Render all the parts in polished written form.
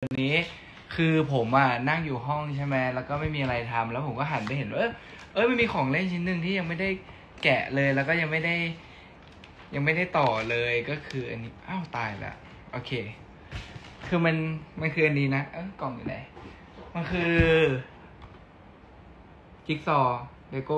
นี้คือผมนั่งอยู่ห้องใช่ไหมแล้วก็ไม่มีอะไรทำแล้วผมก็หันไปเห็นว่ามันมีของเล่นชิ้นหนึ่งที่ยังไม่ได้แกะเลยแล้วก็ยังไม่ได้ต่อเลยก็คืออันนี้อ้าวตายละโอเคคือมันคืออันนี้นะกล่องอยู่ไหนมันคือจิ๊กซอว์เลโก้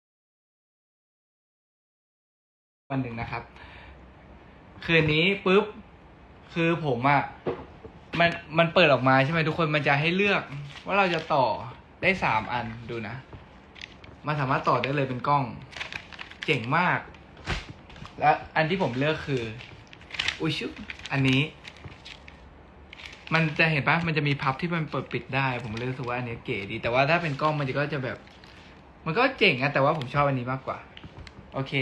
วันหนึ่งนะครับคืนนี้ปุ๊บคือผมมันเปิดออกมาใช่ไหมทุกคนมันจะให้เลือกว่าเราจะต่อได้3 อันดูนะมันสามารถต่อได้เลยเป็นกล้องเจ๋งมากและอันที่ผมเลือกคืออุยชุบอันนี้มันจะเห็นปะมันจะมีพับที่มันเปิดปิดได้ผมเลยรู้สึกว่าอันนี้เก๋ดีแต่ว่าถ้าเป็นกล้องมันก็จะแบบมันก็เจ๋งแต่ว่าผมชอบอันนี้มากกว่าโอเค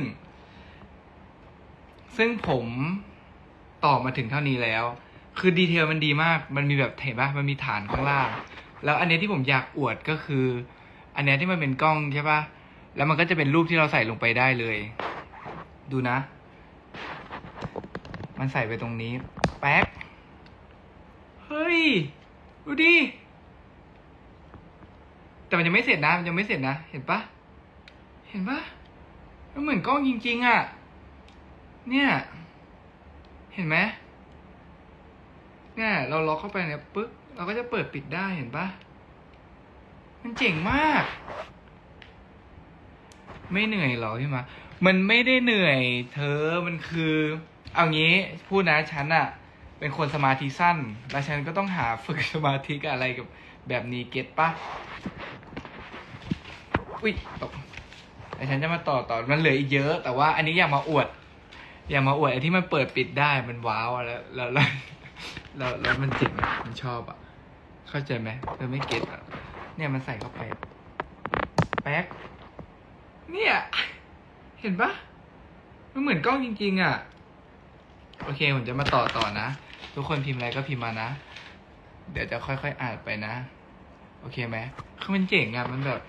ซึ่งผมต่อมาถึงเท่านี้แล้วคือดีเทลมันดีมากมันมีแบบเห็นปะมันมีฐานข้างล่างแล้วอันนี้ที่ผมอยากอวดก็คืออันนี้ที่มันเป็นกล้องใช่ปะแล้วมันก็จะเป็นรูปที่เราใส่ลงไปได้เลยดูนะมันใส่ไปตรงนี้แป๊กเฮ้ยดูดิแต่มันยังไม่เสร็จนะมันยังไม่เสร็จนะเห็นปะมันเหมือนกล้องจริงๆเนี่ยเห็นไหมเนี่ยเราล็อกเข้าไปเนี่ยปึ๊บเราก็จะเปิดปิดได้เห็นปะมันเจ๋งมากไม่เหนื่อยหรอพี่มามันไม่ได้เหนื่อยเธอมันคือเอางี้พูดนะฉันเป็นคนสมาธิสั้นแล้วฉันก็ต้องหาฝึกสมาธิกับอะไรกับแบบนี้เก็ตปะอุ้ยตกแต่ฉันจะมาต่อมันเหลืออีกเยอะแต่ว่าอันนี้อยากมาอวดไอ้ที่มันเปิดปิดได้มันว้าวแล้วมันเจ๋งมันชอบเข้าใจไหมเธอไม่เก็ตเนี่ยมันใส่เข้าไปแป๊กเนี่ยเห็นปะมันเหมือนกล้องจริงๆโอเคผมจะมาต่อนะทุกคนพิมพ์อะไรก็พิมพ์มานะเดี๋ยวจะค่อยๆอ่านไปนะโอเคไหมคือมันเจ๋งมันแบบ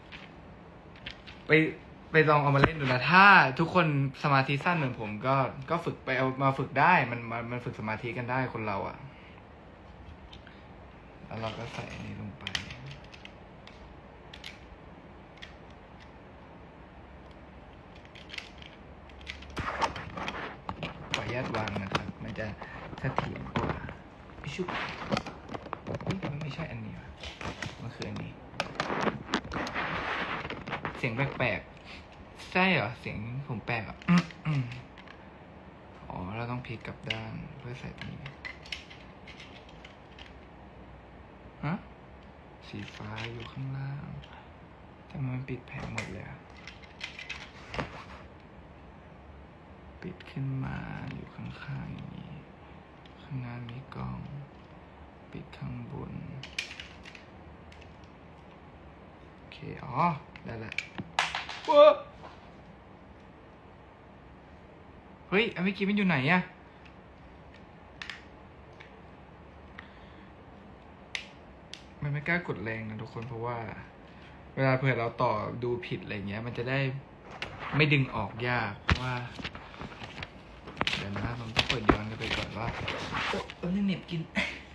ไปลองเอามาเล่นดูนะถ้าทุกคนสมาธิสั้นเหมือนผมก็ฝึกไปเอามาฝึกได้มันฝึกสมาธิกันได้คนเราแล้วเราก็ใส่อันนี้ลงไปขออนุญาตวางนะครับมันจะเสถียรกว่าชุบมันไม่ใช่อันนี้มันคืออันนี้เสียงแปลกๆใช่เหรอเสียงผมแปลกอ๋อเราต้องพลิกกลับด้านเพื่อใส่ตรงนี้ฮะสีฟ้าอยู่ข้างล่างแต่มันปิดแผงหมดเลยปิดขึ้นมาอยู่ข้างๆอย่างนี้ข้างหน้ามีกล้องปิดข้างบนโอเคได้ละเฮ้ยเมื่อกี้มันอยู่ไหนมันไม่กล้ากดแรงนะทุกคนเพราะว่าเวลาเผื่อเราต่อดูผิดอะไรเงี้ยมันจะได้ไม่ดึงออกยากเพราะว่าเดี๋ยวนะผมต้องเปิดย้อนกันไปก่อนว่าเน็ตกิน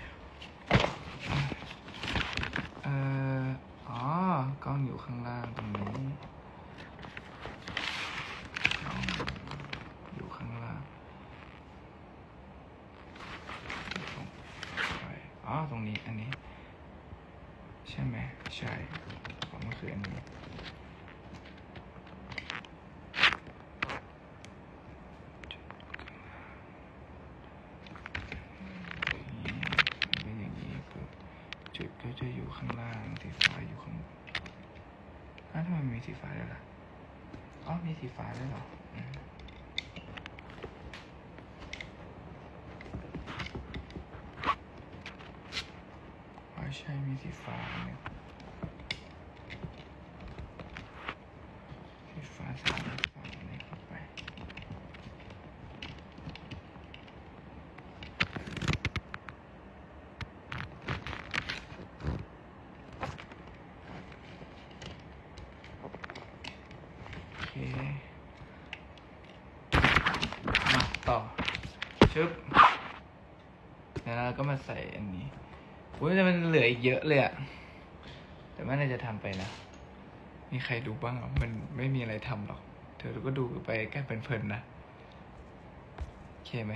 กล้องอยู่ข้างล่างตรงนี้อยู่ข้างล่างตรงนี้อันนี้ใช่ไหมใช่ของมันคืออันนี้เป็นอย่างนี้ปุ๊บจุดก็จะอยู่ข้างล่างสีฟ้าอยู่ข้างบนทำไมมีสีฟ้าด้วยล่ะมีสีฟ้าด้วยเหรอใช่มีสีฟ้าเนี่ยสีฟ้าใส่ฝั่งนี้เข้าไปโอเคมาต่อชึบเดี๋ยวเราแล้วก็มาใส่อันนี้อุ้ยแต่มันเหลืออีกเยอะเลยอะแต่ไม่น่าจะทำไปนะมีใครดูบ้างอ่ะมันไม่มีอะไรทำหรอกเธอก็ดูไปแค่เพลินๆนะโอเคไหม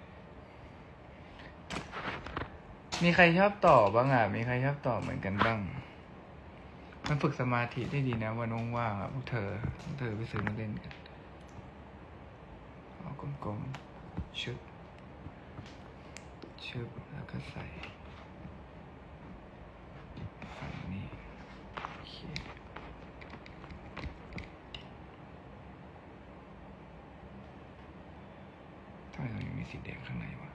มีใครชอบต่อบ้างอ่ะมีใครชอบต่อเหมือนกันบ้างมันฝึกสมาธิได้ดีนะวันว่างๆอ่ะพวกเธอไปซื้อมาเล่นกันเอากลมๆชึบแล้วก็ใส่ฝั่งนี้โอเคทำไมตรงนี้มีสีแดงข้างในวะ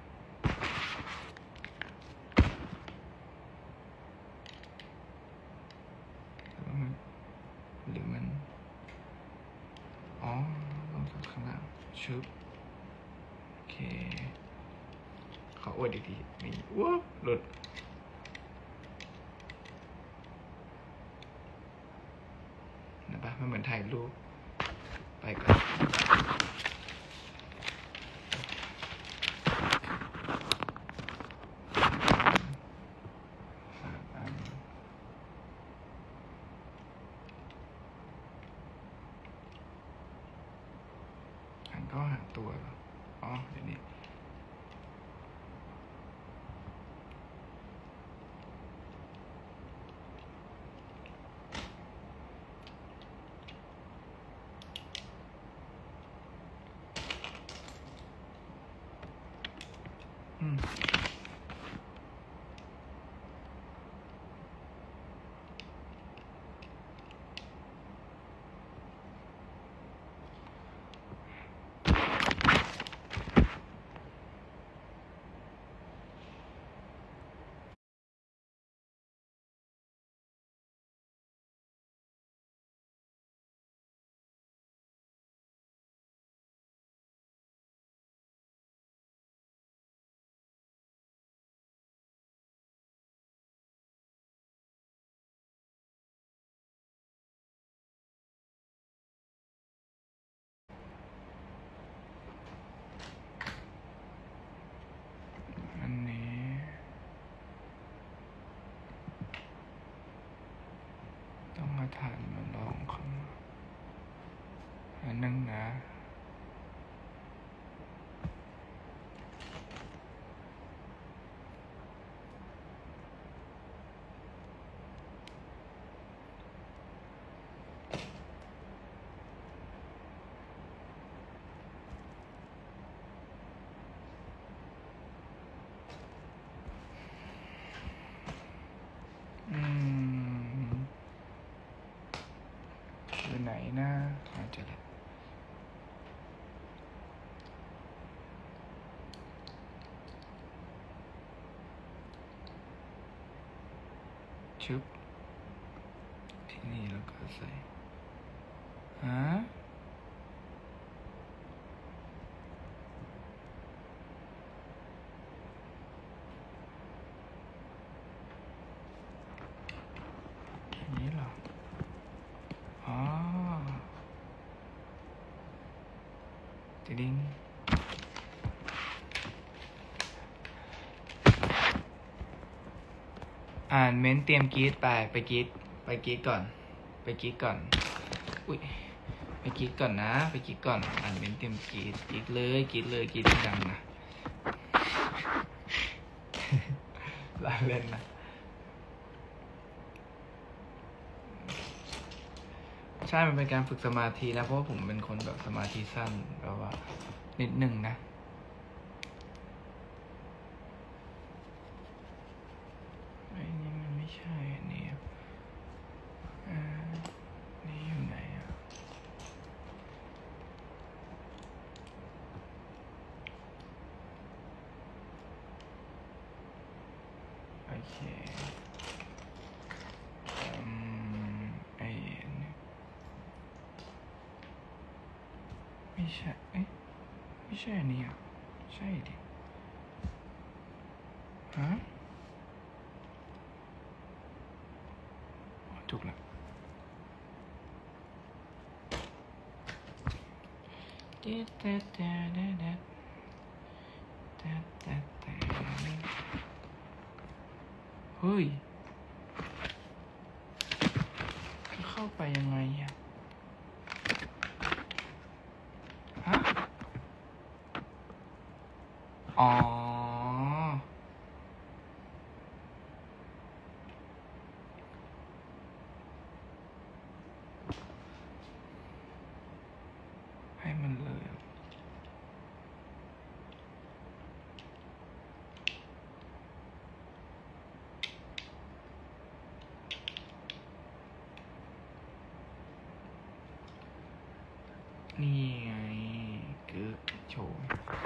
หรือมันอ๋อลงจากข้างล่างชึบโอเคขออวดอีกทีนี่ว้าวหลุดนะปะมันเหมือนถ่ายรูปไปก่อนก็หาตัวอ๋อเดี๋ยวนี้อันนี้ต้องมาถ่ายมาลองเขาอันนึงนะอยู่ไหนนะอาจจะชึบที่นี่แล้วก็ใส่ฮะอย่างนี้เหรออ๋อดิ้งอ่านเม้นเตรียมกรีดไปกรีดก่อนอุ้ยไปกรีดก่อนนะไปกรีดก่อนอ่านเม้นเตรียมกรีดเลยกรีดดังนะลาเล่นนะใช่มันเป็นการฝึกสมาธินะเพราะว่าผมเป็นคนแบบสมาธิสั้นแบบว่านิดหนึ่งนะไอ้นี่มันไม่ใช่อันนี้นี่อยู่ไหนอ่ะโอเคไอ้ไม่ใช่ไม่ใช่อันนี้อ่ะใช่ดิฮะถูกแล้วเฮ้ยเข้าไปยังไงอะฮะอ๋อให้มันเลยนี่ไงกึกโชว์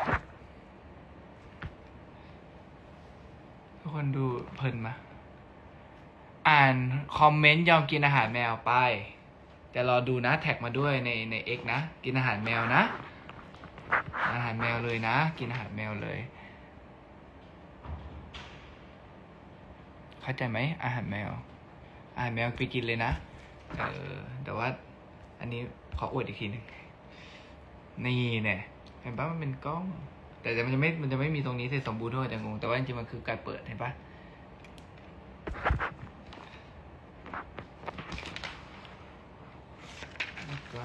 ทุกคนดูเพลินมะอ่านคอมเมนต์ยอมกินอาหารแมวไปแต่รอดูนะแท็กมาด้วยในเอ็กนะกินอาหารแมวนะอาหารแมวเลยนะกินอาหารแมวเลยเข้าใจไหมอาหารแมวไปกินเลยนะแต่ว่าอันนี้ขออวดอีกทีหนึ่งนี่เนี่ยเห็นปะมันเป็นกล้องแต่มันจะไม่มีตรงนี้เสร็จสมบูรณ์ด้วยแต่งงแต่ว่าจริงๆมันคือการเปิดเห็นปะแล้วก็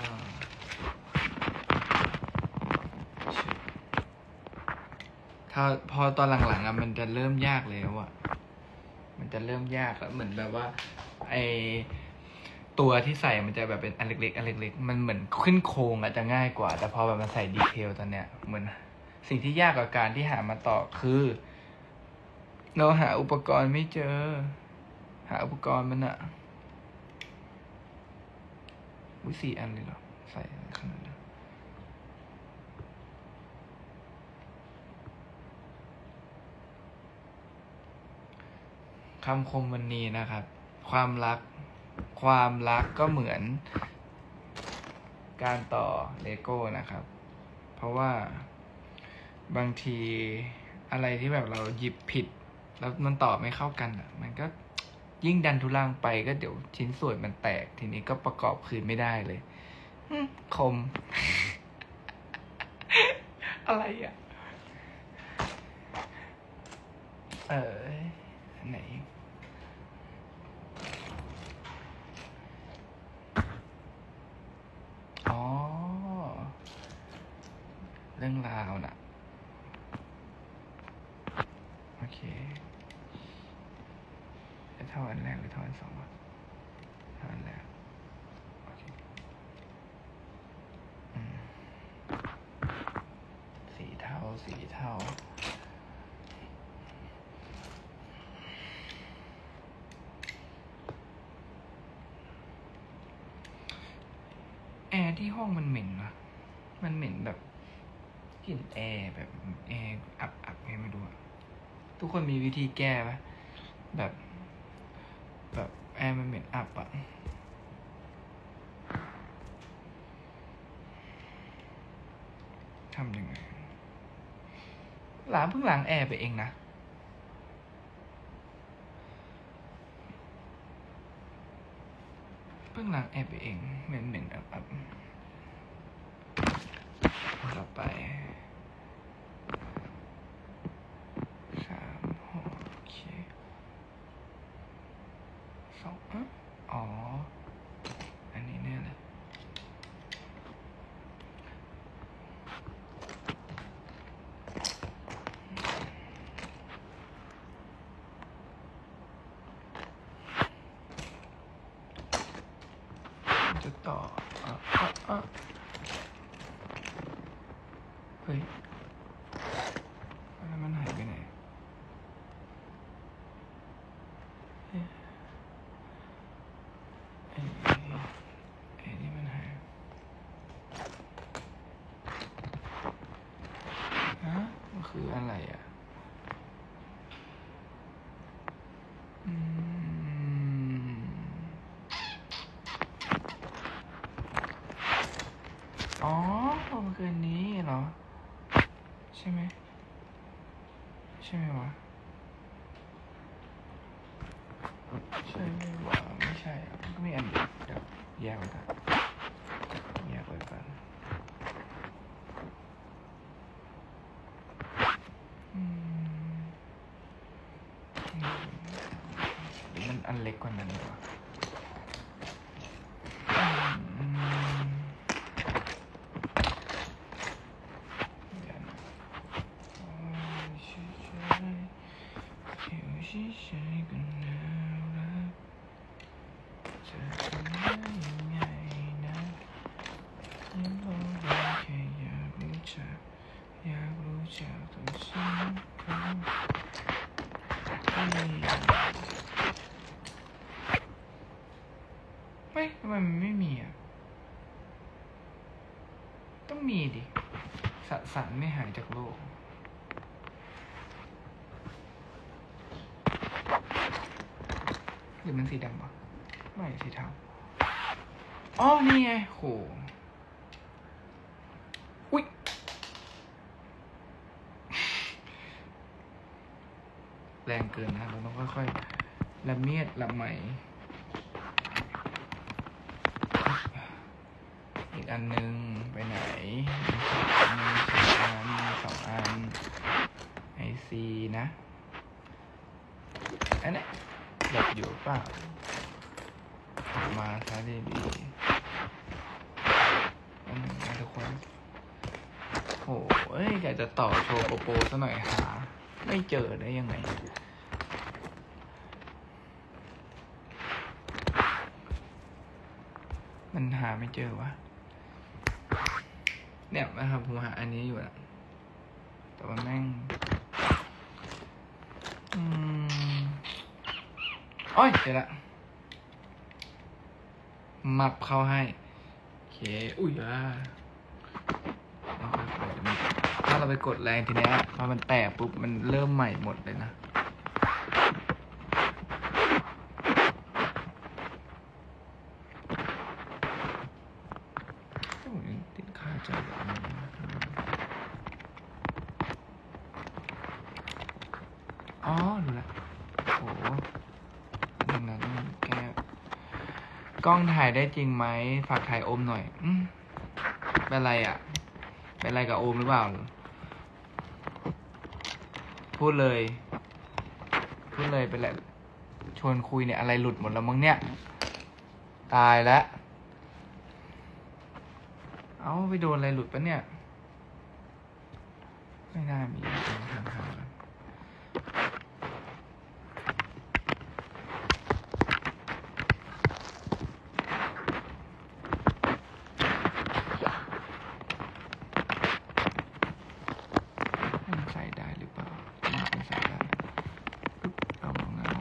พอตอนหลังๆมันจะเริ่มยากแล้วอะมันจะเริ่มยากแล้วเหมือนแบบว่าไอตัวที่ใส่มันจะแบบเป็นอันเล็กๆมันเหมือนขึ้นโครงอะจะง่ายกว่าแต่พอแบบมันใส่ดีเทลตอนเนี้ยเหมือนสิ่งที่ยากกว่าการที่หามาต่อคือเราหาอุปกรณ์ไม่เจอหาอุปกรณ์มันอะ4 อันเลยเหรอใส่ขนาดนั้นคำคมวันนี้นะครับความรักก็เหมือนการต่อเลโก้นะครับเพราะว่าบางทีอะไรที่แบบเราหยิบผิดแล้วมันต่อไม่เข้ากันอ่ะมันก็ยิ่งดันทุลังไปก็เดี๋ยวชิ้นส่วนมันแตกทีนี้ก็ประกอบคืนไม่ได้เลยคม อะไรอ่ะไหนอ๋อเรื่องราวน่ะโอเคจะเท่าอันแรกหรือเท่าอันสองวะเท่าอันแรกโอเคสีเท่าแอร์ที่ห้องมันเหม็นนะมันเหม็นแบบกลิ่นแอร์แบบแอร์อับไงไม่รู้อะทุกคนมีวิธีแก้ไหมแบบแอร์มันเหม็นอับอะทำยังไงเพิ่งล้างแอร์ไปเองนะเพิ่งล้างแอร์ไปเองเหม็นอับต่อไป3 6โอเค2อ๋ออันนี้แน่เลยจะต่อเฮ้ยแล้วมันหายไปไหนไอ้นี่มันหายมันคืออะไรอ่ะอ๋อมันคืออันนี้เหรอใช่ไหมวะใช่ไหมวะไม่ใช่มันก็มีอันเดียวเดี๋ยวแยกไว้ก่อนมันอันเล็กกว่านั้นดีกว่าไม่ทำไมมันไม่มีอ่ะต้องมีดิสสารไม่หายจากโลกหรือมันสีดำวะไม่สีเทาอ๋อนี่ไงโหอุ๊ยแรงเกินนะเราต้องค่อยๆละเมียดละไหมอีกอันนึงไปไหนสองอันไอซีนะอันนี้หลบอยู่เปล่าออกมาซะดีๆอันนึงนะทุกคนโอ้ยอยากจะต่อโชว์โปรซะหน่อยหาไม่เจอได้ยังไงมันหาไม่เจอวะเนี่ยนะครับผมหาอันนี้อยู่นะแต่ว่าแม่งอ้อยเจอละมับเข้าให้โอเคอุ้ยถ้าเราไปกดแรงทีเนี้ยพอมันแตกปุ๊บมันเริ่มใหม่หมดเลยนะติดค่าใจแบบนี้อ๋อดูละโอ้ดังนั้นแก้กล้องถ่ายได้จริงไหมฝากถ่ายโอมหน่อยเป็นไรอ่ะเป็นไรกับโอมหรือเปล่าพูดเลยเป็นไรชวนคุยเนี่ยอะไรหลุดหมดแล้วมั้งเนี่ยตายแล้วเอาไปโดนอะไรหลุดปะเนี่ยไม่น่ามีทางใส่ได้หรือเปล่าน่าจะใส่ได้เอาลงนะ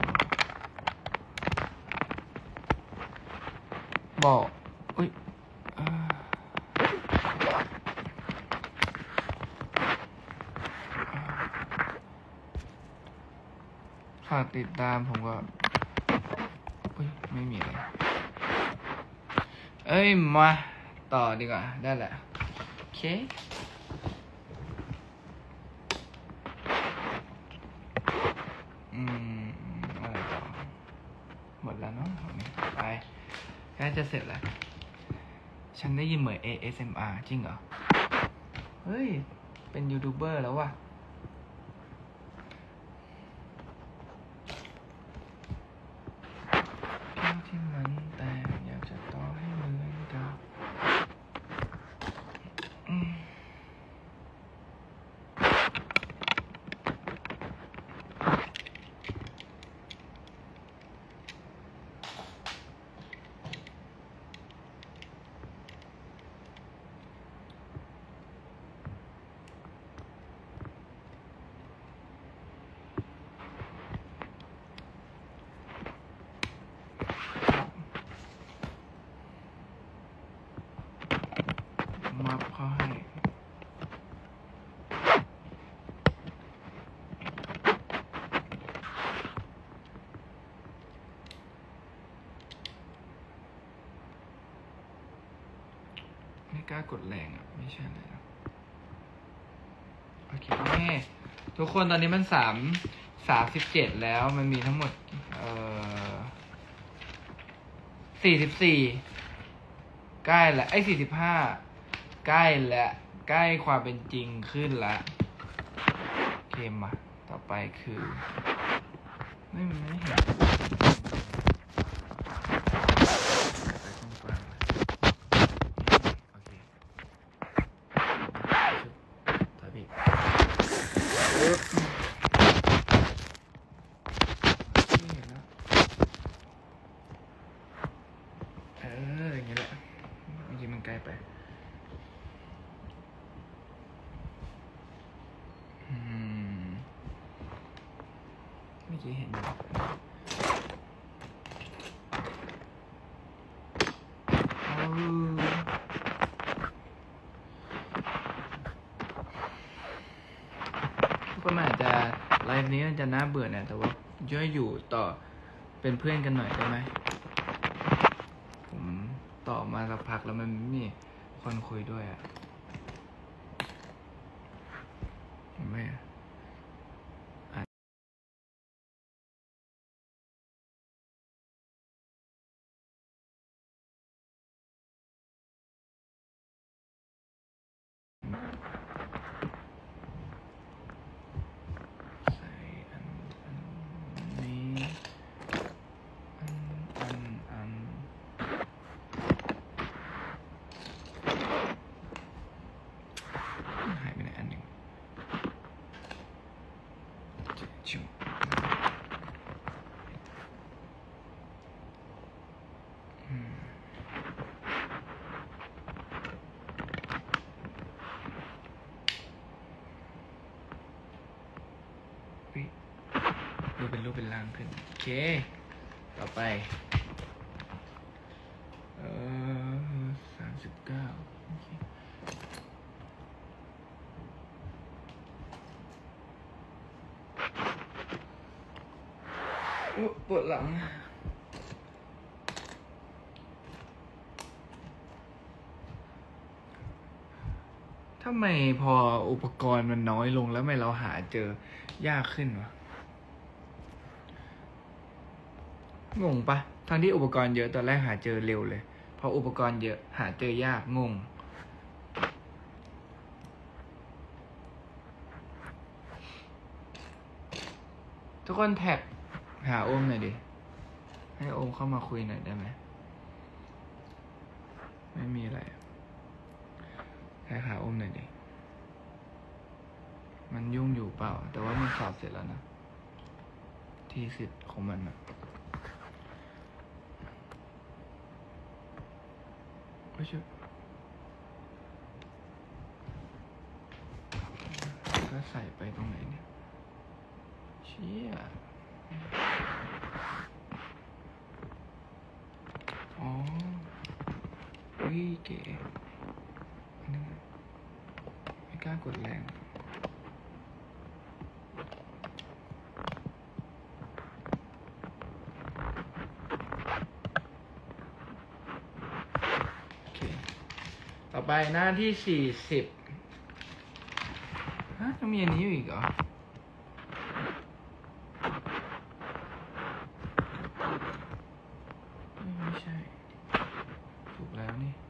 บอกอุ้ยฝากติดตามผมก็อุ้ยไม่มีเลยเอ้ยมาต่อดีกว่าได้แหละโอเคอะไรต่อหมดแล้วเนาะไปใกล้จะเสร็จแล้วฉันได้ยินเหมือน ASMR จริงเหรอเฮ้ยเป็นยูทูบเบอร์แล้วว่ะที่มันแต่อยากจะต่อให้เหมือนกับมับเขาให้ไม่กล้ากดแรงอ่ะไม่ใช่เลยนะโอเคทุกคนตอนนี้มัน37แล้วมันมีทั้งหมด44ใกล้ละ45ใกล้และใกล้ความเป็นจริงขึ้นละโอเคมาต่อไปคือไม่เห็นกี้เห็นอยู่ทุกคนอาจจะไลฟ์นี้มันจะน่าเบื่อนะแต่ว่าช่วยอยู่ต่อเป็นเพื่อนกันหน่อยได้ไหมผมต่อมาสักพักแล้วมันไม่มีคนคุยด้วยอะไม่ดูเป็นรูปเป็นร่างขึ้นโอเคต่อไป39โอเคปวดหลังทำไมพออุปกรณ์มันน้อยลงแล้วทำไมเราหาเจอยากขึ้นวะงงปะทั้งที่อุปกรณ์เยอะตอนแรกหาเจอเร็วเลยพออุปกรณ์เยอะหาเจอยากงงทุกคนแท็กหาโอมหน่อยดิให้โอมเข้ามาคุยหน่อยได้ไหมไม่มีอะไรแท็กหาโอมหน่อยดิมันยุ่งอยู่เปล่าแต่ว่ามันสอบเสร็จแล้วนะที่สิทธิ์ของมันนะก็ช่วยก็ใส่ไปตรงไหนเนี่ยเชี่ยอ๋อวิเก๋ไม่กล้ากดแรงต่อไปหน้าที่40ฮะต้องมีอันนี้อยู่อีกเหรอไม่ใช่ถูกแล้วนี่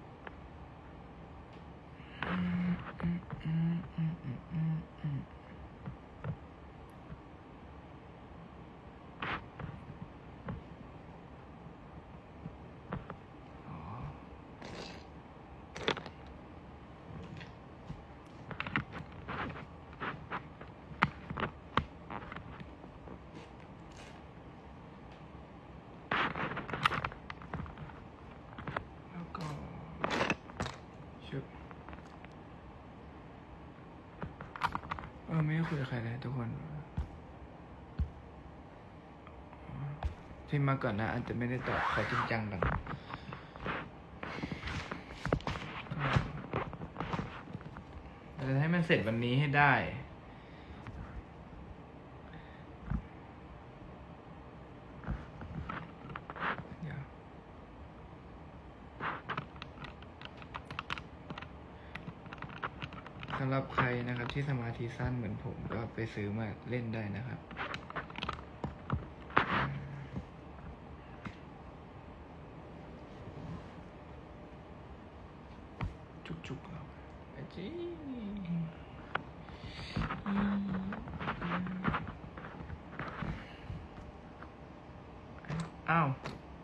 ไม่ได้คุยกับใครเลยทุกคนที่มาก่อนนะอาจจะไม่ได้ตอบขอจริงจังกันจะให้มันเสร็จวันนี้ให้ได้สำหรับใครนะครับที่สมาธิสั้นเหมือนผมก็ไปซื้อมาเล่นได้นะครับจุกๆเราจีอ้าว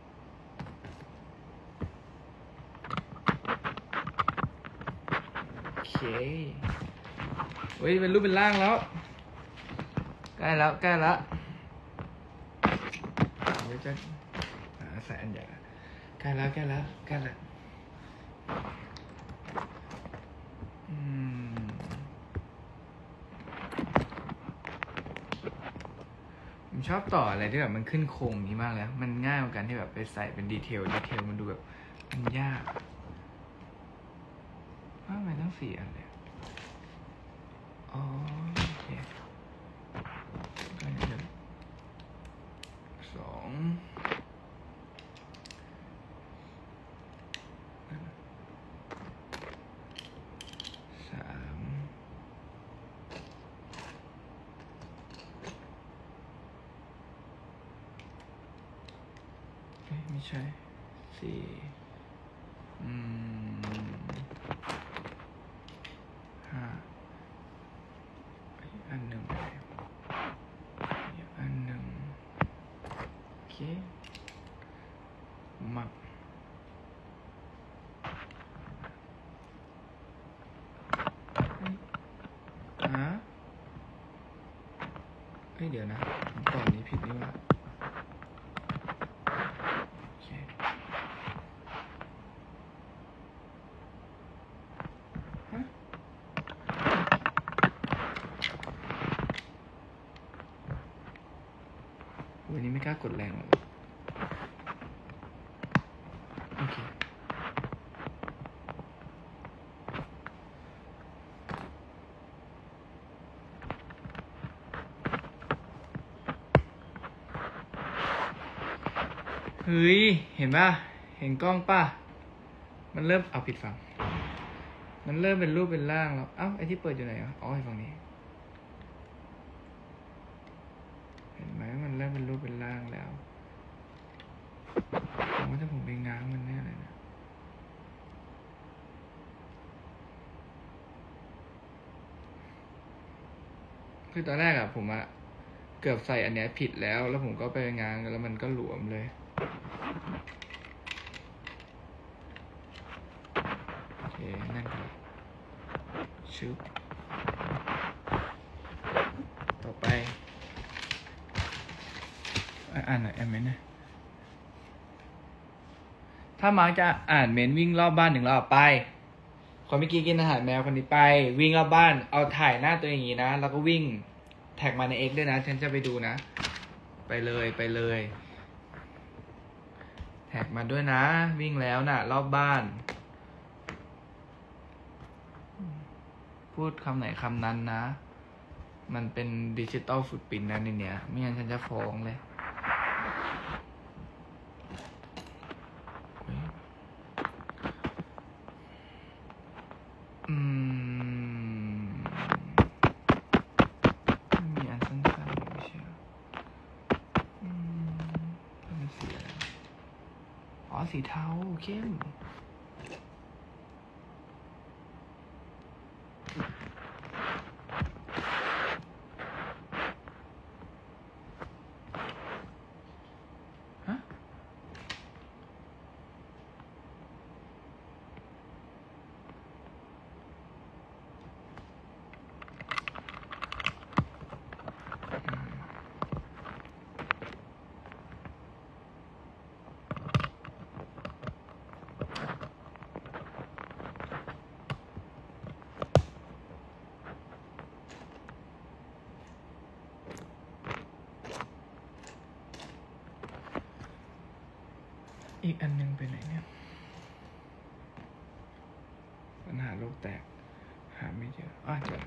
โอเคเฮ้ยเป็นรูปเป็นร่างแล้วใกล้แล้วเดี๋ยวจะใส่อันใหญ่ใกล้แล้วผมชอบต่ออะไรที่แบบมันขึ้นโครงนี้มากแล้วมันง่ายกว่ากันที่แบบไปใส่เป็นดีเทลมันดูแบบมันยากว่าทำไมต้อง4 อันเลยอ๋อโอเคก็จะ2 3ไม่ใช่4 5อันหนึ่งอันหนึ่งโอเคมักเดี๋ยวนะผมตอนนี้ผิดนี่ว่าโอเควันนี้ไม่กล้ากดแรงเลยโอเคเฮ้ยเห็นป่ะเห็นกล้องป่ะมันเริ่มเอาผิดฝั่งมันเริ่มเป็นรูปเป็นร่างแล้วไอ้ที่เปิดอยู่ไหนอ๋อไอ้ฝั่งนี้เห็นไหมมันเริ่มเป็นรูปเป็นร่างแล้วผมว่าถ้าผมไปง้างมันแน่เลยนะคือตอนแรกผมเกือบใส่อันเนี้ยผิดแล้วผมก็ไปง้างแล้วมันก็หลวมเลยโอเคนั่นครับชึบต่อไปอ่านหน่อยไหมนะถ้ามาร์กจะอ่านเมนวิ่งรอบบ้าน1 รอบไปคนเมื่อกี้กินอาหารแมวคนนี้ไปวิ่งรอบบ้านเอาถ่ายหน้าตัวอย่างนี้นะแล้วก็วิ่งแท็กมาใน X ด้วยนะฉันจะไปดูนะไปเลยแท็กมาด้วยนะวิ่งแล้วนะรอบบ้านพูดคำไหนคำนั้นนะมันเป็นดิจิตอลฟุตปรินท์นะในเนี้ยไม่งั้นฉันจะฟ้องเลยมีอันสั้นๆไม่ใช่เป็นสีอะไรอ๋อสีเทาเข้มอีกอันนึงไปไหนเนี่ยปัญหาโลกแตกหาไม่เจอเจอ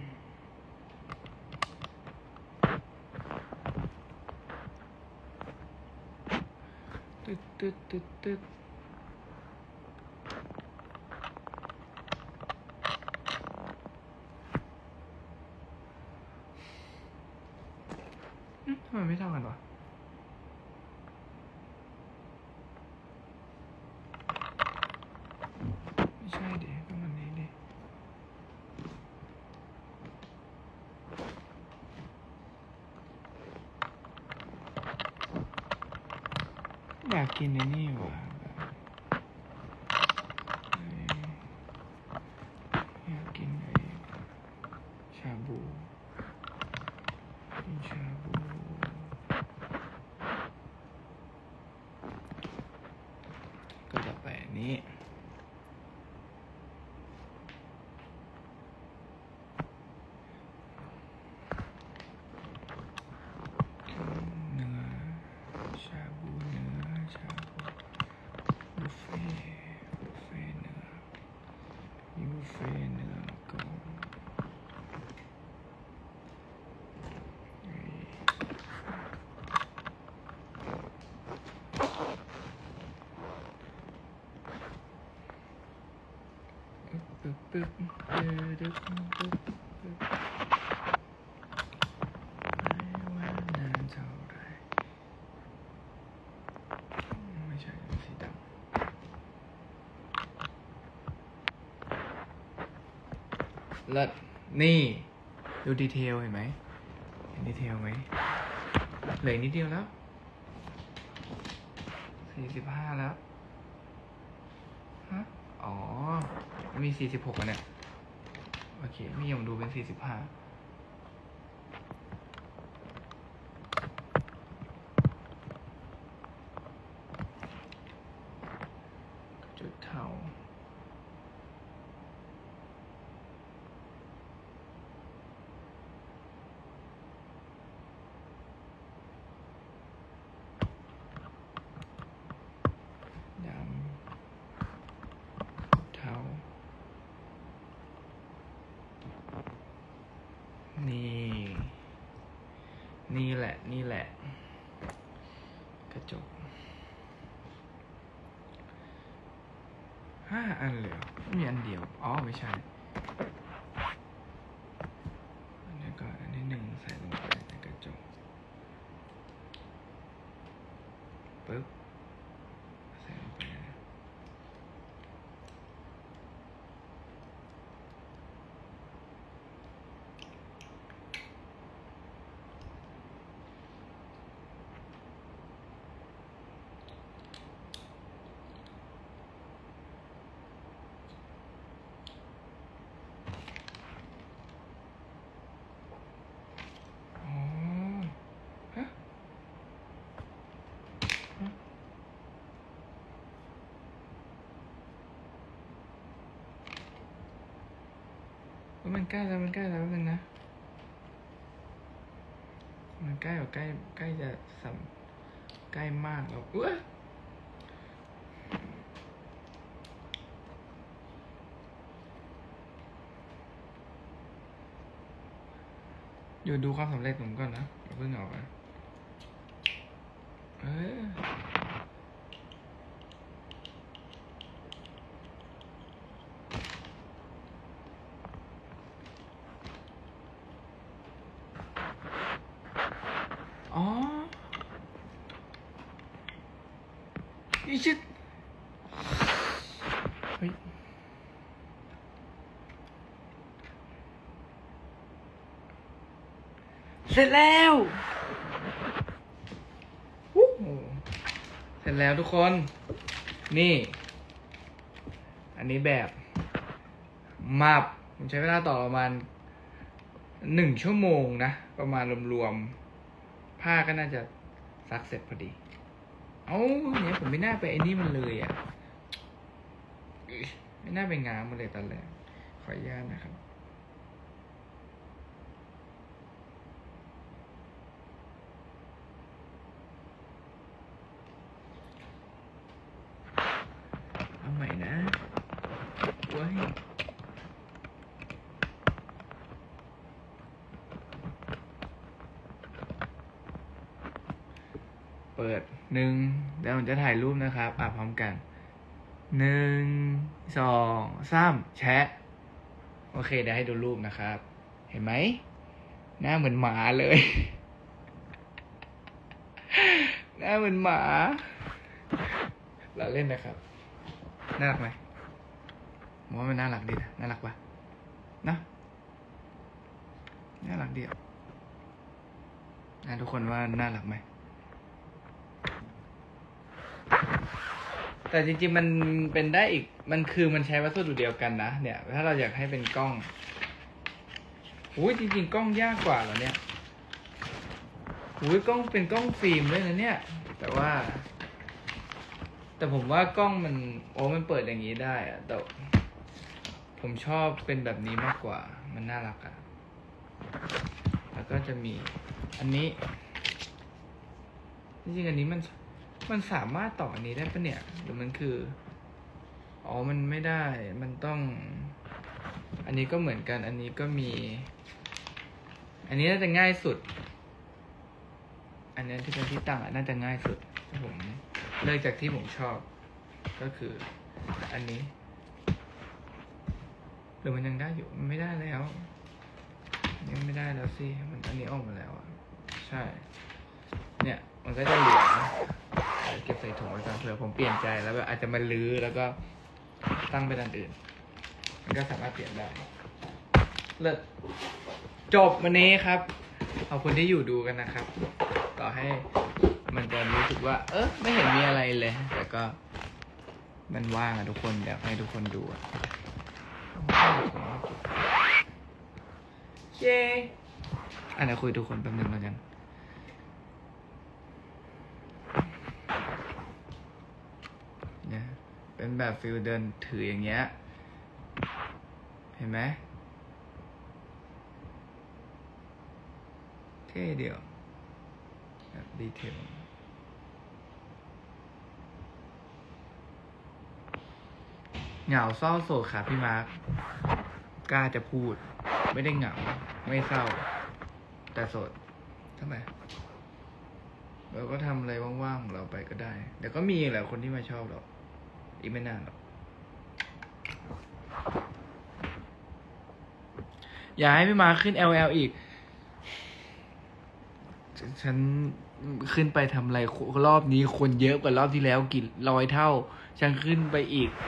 ตึ๊ดทำไมไม่เท่ากันวะไม่ใช่ดิประมาณนี้ดิอยากกินในนี่วะอยากกินชาบูก็ต่อไปนี้ปึ๊บปึ๊บปึ๊บปึ๊บปึ๊บไม่ว่านานเท่าไรไม่ใช่สีดำเลิศนี่ดูดีเทลเห็นไหมเห็นดีเทลไหมเหลือนิดเดียวแล้ว45แล้วฮะอ๋อมี46อ่ะเนี่ยโอเคมียังดูเป็น45จุดเทานี่แหละกระจก5 อันเลยมีอันเดียวอ๋อไม่ใช่อันนี้ก็อันนี้1ใส่ลงไปในกระจกปึ๊บใส่ลงไปมันใกล้แล้วนึงนะมันใกล้กว่าใกล้จะใกล้มากแล้วอยู่ดูความสำเร็จผมก่อนนะอย่าเพิ่งออกนะอ๋ออีชิดเฮ้ยเสร็จแล้วเสร็จแล้วทุกคนนี่อันนี้แบบมาบผมใช้เวลาต่อประมาณ1 ชั่วโมงนะประมาณรวมๆผ้าก็น่าจะซักเสร็จพอดีเนี่ยผมไม่น่าไปไอ้นี่มันเลยอ่ะไม่น่าไปงามมันเลยตอนแรกขออนุญาตนะครับเอาใหม่นะเว้ยเปิด1เดี๋ยวผมจะถ่ายรูปนะครับพร้อมกัน1 2 3แชะโอเคเดี๋ยวให้ดูรูปนะครับเห็นไหมหน้าเหมือนหมาเลยหน้าเหมือนหมาเราเล่นนะครับน่ารักไหมผมว่ามันน่ารักดีนะน่ารักปะนะน่ารักดีทุกคนว่าน่ารักไหมแต่จริงๆมันเป็นได้อีกมันใช้วัสดุเดียวกันนะเนี่ยถ้าเราอยากให้เป็นกล้องจริงๆกล้องยากกว่าเหรอเนี่ยกล้องเป็นกล้องฟิล์มด้วยนะเนี่ยแต่ผมว่ากล้องมันเปิดอย่างนี้ได้อะแต่ผมชอบเป็นแบบนี้มากกว่ามันน่ารักอะแล้วก็จะมีอันนี้จริงๆอันนี้มันสามารถต่ออันนี้ได้ปะเนี่ยหรือมันคือมันไม่ได้มันต้องอันนี้ก็เหมือนกันอันนี้ก็มีอันนี้น่าจะง่ายสุดอันนี้ที่เป็นที่ตั้งน่าจะง่ายสุดผมเลือกจากที่ผมชอบก็คืออันนี้หรือมันยังได้อยู่มันไม่ได้แล้วยังไม่ได้แล้วสิมันอันนี้ออกมาแล้วอ่ะใช่เนี่ยมันก็จะเหลือเก็บใส่ถุงไว้ก่อนเผื่อผมเปลี่ยนใจแล้วแบบอาจจะมาลื้อแล้วก็ตั้งเป็นอันอื่นมันก็สามารถเปลี่ยนได้เลิศจบวันนี้ครับขอบคุณที่อยู่ดูกันนะครับต่อให้มันจะรู้สึกว่าไม่เห็นมีอะไรเลยแต่ก็มันว่างอะทุกคนอยากให้ทุกคนดูอะเย้อันนี้คุยทุกคนแป๊บนึงแล้วกันเนี่ยเป็นแบบฟิลเดินถืออย่างเงี้ยเห็นไหมเท่เดียวแบบดีเทลเหงาเศร้าโศกค่ะพี่มาร์คกล้าจะพูดไม่ได้เหงาไม่เศร้าแต่โสดทำไมเราก็ทำอะไรว่างๆของเราไปก็ได้เดี๋ยวก็มีแหละคนที่มาชอบเราอีกไม่นานหรอกอยากให้พี่มาร์คขึ้น LL อีกฉันขึ้นไปทำอะไรรอบนี้คนเยอะกว่ารอบที่แล้วกี่ร้อยเท่าฉันขึ้นไปอีก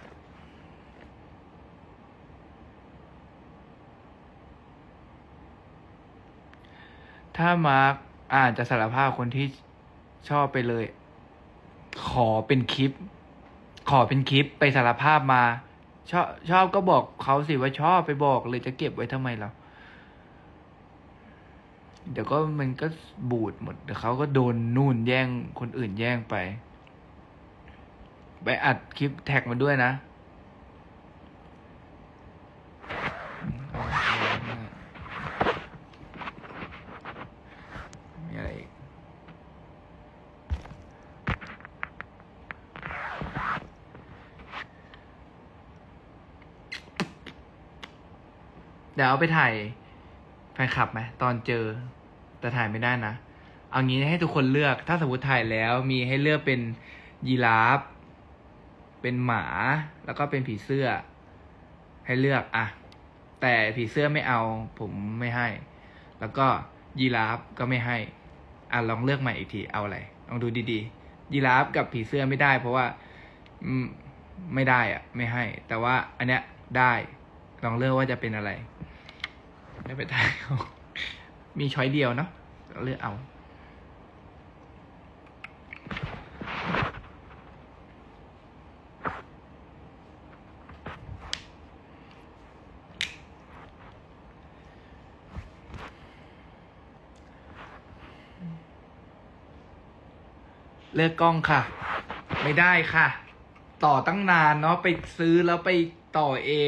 ถ้ามาร์คจะสารภาพคนที่ชอบไปเลยขอเป็นคลิปไปสารภาพมาชอบก็บอกเขาสิว่าชอบไปบอกเลยจะเก็บไว้ทำไมเราเดี๋ยวก็มันก็บูดหมดเดี๋ยวเขาก็โดนนู่นแย่งคนอื่นแย่งไปอัดคลิปแท็กมาด้วยนะมีอะไรอีกเดี๋ยวเอาไปถ่ายแฟนคลับไหมตอนเจอแต่ถ่ายไม่ได้นะเอางี้ให้ทุกคนเลือกถ้าสมมติถ่ายแล้วมีให้เลือกเป็นยีราฟเป็นหมาแล้วก็เป็นผีเสื้อให้เลือกแต่ผีเสื้อไม่เอาผมไม่ให้แล้วก็ยีราฟก็ไม่ให้ลองเลือกใหม่อีกทีเอาอะไรลองดูดีๆยีราฟกับผีเสื้อไม่ได้เพราะว่าไม่ได้ไม่ให้แต่ว่าอันเนี้ยได้ลองเลือกว่าจะเป็นอะไรไม่ไปถ่ายมีช้อยเดียวเนาะเลือกเอาเลือกกล้องค่ะไม่ได้ค่ะต่อตั้งนานเนาะไปซื้อแล้วไปต่อเอง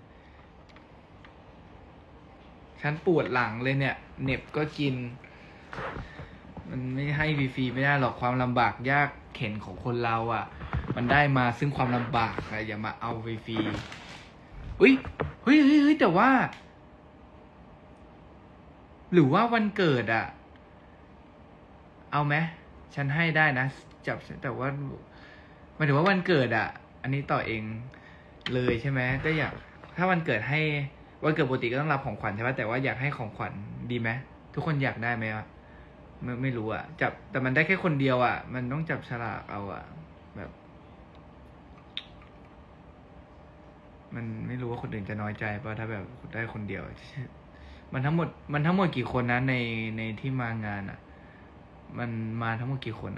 ฉันปวดหลังเลยเนี่ยเหน็บก็กินมันไม่ให้ฟรีๆไม่ได้หรอกความลำบากยากเข็นของคนเรามันได้มาซึ่งความลำบากอย่ามาเอาฟรีๆเฮ้ยแต่ว่าหรือว่าวันเกิดเอาไหมฉันให้ได้นะจับแต่ว่าหมายถึงว่าวันเกิดอันนี้ต่อเองเลยใช่ไหมก็อยากถ้าวันเกิดให้วันเกิดปกติก็ต้องรับของขวัญใช่ไหมแต่ว่าอยากให้ของขวัญดีไหมทุกคนอยากได้ไหมไม่รู้จับแต่มันได้แค่คนเดียวมันต้องจับฉลากเอาแบบ มันไม่รู้ว่าคนอื่นจะน้อยใจป่ะถ้าแบบได้คนเดียวมันทั้งหมดกี่คนนะในที่มางานมันมาทั้งหมดกี่คน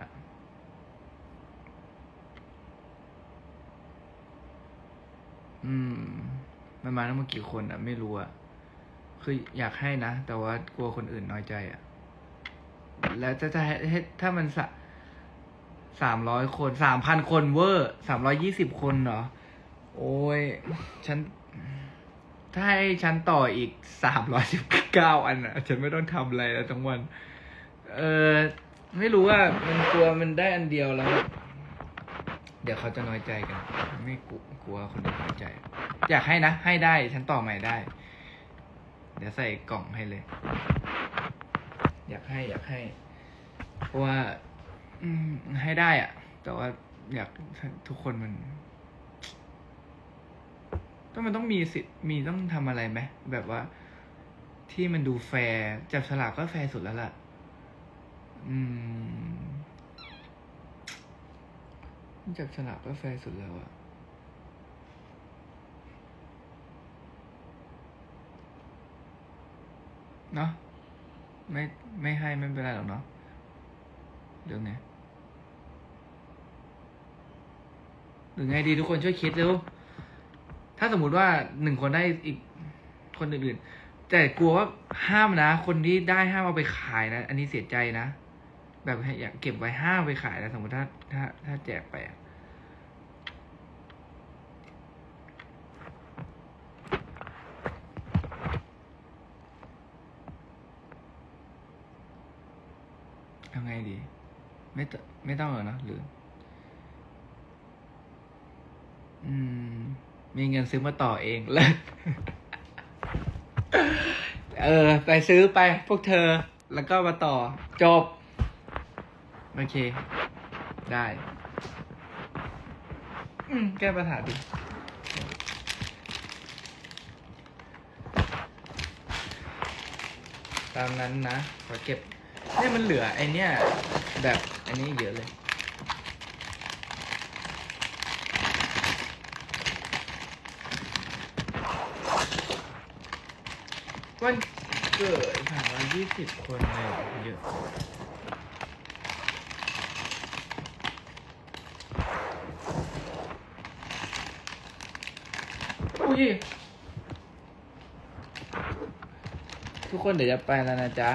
มันมาทั้งหมดกี่คนไม่รู้คืออยากให้นะแต่ว่ากลัวคนอื่นน้อยใจแล้วจะให้ถ้ามัน300 คน3,000 คนเวอร์320 คนเหรอโอ้ยถ้าให้ฉันต่ออีก319 อันฉันไม่ต้องทำอะไรแล้วทั้งวันไม่รู้มันกลัวมันได้อันเดียวแล้วเดี๋ยวเขาจะน้อยใจกันไม่กลัวคนอื่นน้อยใจอยากให้นะให้ได้ฉันต่อใหม่ได้เดี๋ยวใส่กล่องให้เลยอยากให้เพราะว่าให้ได้แต่ว่าอยากทุกคนมันมันต้องมีสิมีต้องทำอะไรไหมแบบว่าที่มันดูแฟร์จับฉลากก็แฟร์สุดแล้วล่ะจับฉลากก็แฟร์สุดแล้วอะเนาะไม่ให้ไม่เป็นไรหรอกเนาะเรื่องนี้หรือไงดีทุกคนช่วยคิดดูถ้าสมมุติว่า1 คนได้อีกคนอื่นๆแต่กลัวว่าห้ามนะคนที่ได้ห้ามเอาไปขายนะอันนี้เสียใจนะแบบอยากเก็บไว้ห้ามไปขายนะสมมติถ้าแจกไปทำไงดีไม่ต้องเหรอเนาะหรือมีเงินซื้อมาต่อเองเลย ไปซื้อไปพวกเธอแล้วก็มาต่อจบโอเคได้แก้ปัญหาดิตามนั้นนะขอเก็บเนี่ยมันเหลือไอเนี้ยแบบอันนี้เยอะเลยวันเกิดผ่านมา20 คนเลยเยอะอุ้ยทุกคนเดี๋ยวจะไปแล้วนะจ๊ะ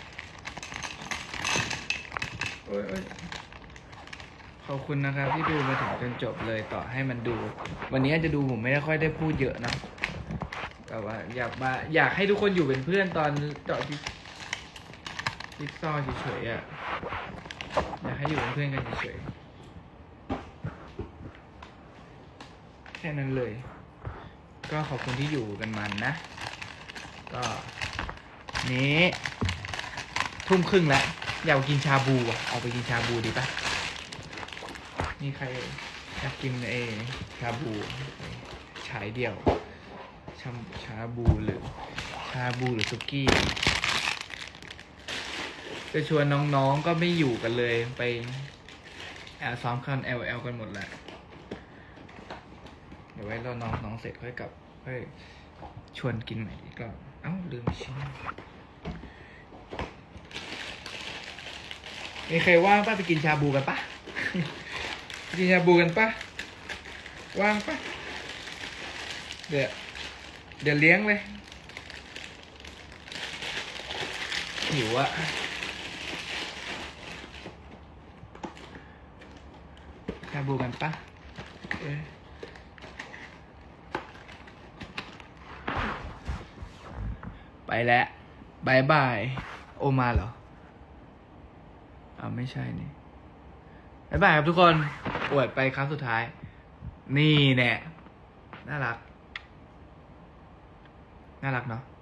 โอ้ยขอบคุณนะครับที่ดูมาถึงจนจบเลยต่อให้มันดูวันนี้อาจจะดูผมไม่ได้ค่อยได้พูดเยอะนะแต่ว่าอยากให้ทุกคนอยู่เป็นเพื่อนตอนเจาะจิ๊กซอว์เฉยๆอ่ะอยากให้อยู่เป็นเพื่อนกันเฉยๆแค่นั้นเลยก็ขอบคุณที่อยู่กันมันนะก็นี้20:30แล้วอยากกินชาบูอ่ะเอาไปกินชาบูดีปะมีใครอยากกินชาบูฉายเดี่ยวชาบูหรือสุกี้จะชวนน้องๆก็ไม่อยู่กันเลยไปซ้อมคัน LL กันหมดแหละเดี๋ยวไว้รอน้องเสร็จค่อยกลับค่อยชวนกินใหม่อีกรอบลืมชิ้นมีใครว่างป่ะไปกินชาบูกันป่ะ กินชาบูกันป่ะว่างป่ะเดี๋ยวเลี้ยงเลยหิวอะชาบูกันป่ะไปแล้วบายบายโอมาเหรอไม่ใช่นี่บายบายครับทุกคนอวดไปครั้งสุดท้ายนี่แน่น่ารักเนาะ